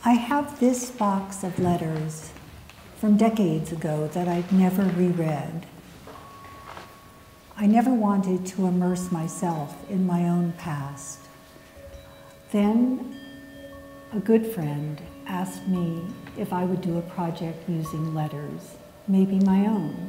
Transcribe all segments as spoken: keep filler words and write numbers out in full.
I have this box of letters from decades ago that I'd never reread. I never wanted to immerse myself in my own past. Then a good friend asked me if I would do a project using letters, maybe my own.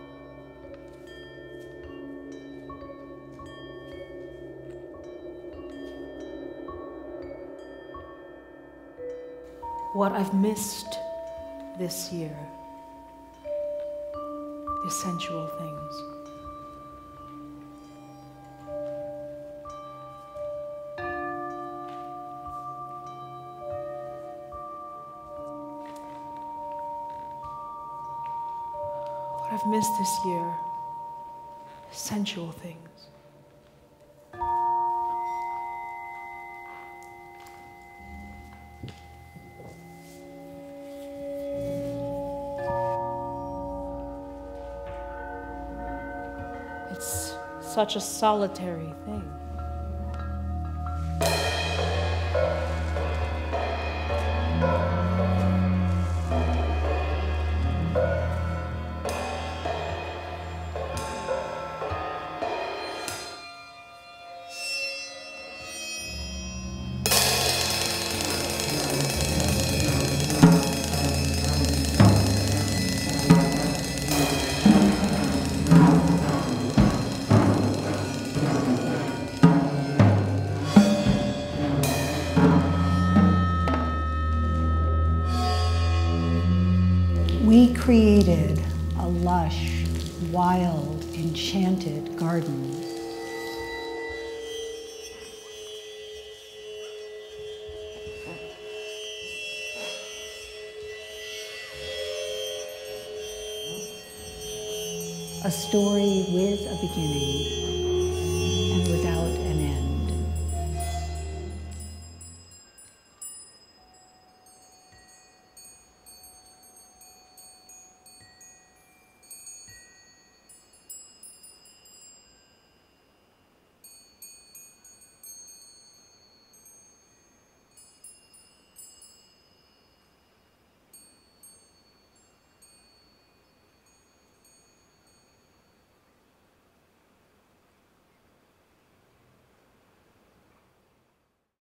What I've missed this year is sensual things. What I've missed this year is sensual things. It's such a solitary thing. We created a lush, wild, enchanted garden. A story with a beginning.